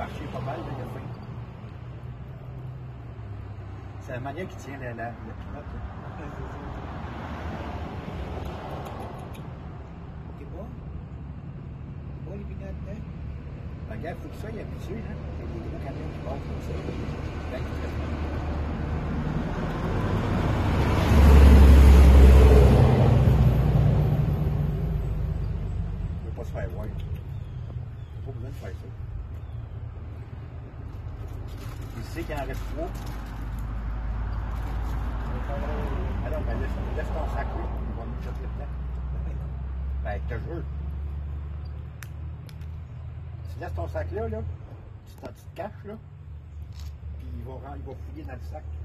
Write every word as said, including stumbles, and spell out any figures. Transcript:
marché pas mal, là, il a faim. C'est la manière qui tient la, la, la pinotte. C'est bon? C'est bon les pinottes, hein? Regarde, il faut qu'il soit habitué, hein? Il y a des gros camions qui passent comme ça. Là, il fait ça. Il ne veut pas se faire voir. Il n'a pas besoin de faire ça. Il sait qu'il en reste trois. Alors, ben laisse, laisse ton sac là, on va nous jeter le temps. Ben, je te jure. Tu laisses ton sac là, là, tu, tu te caches là, puis il va, il va fouiller dans le sac.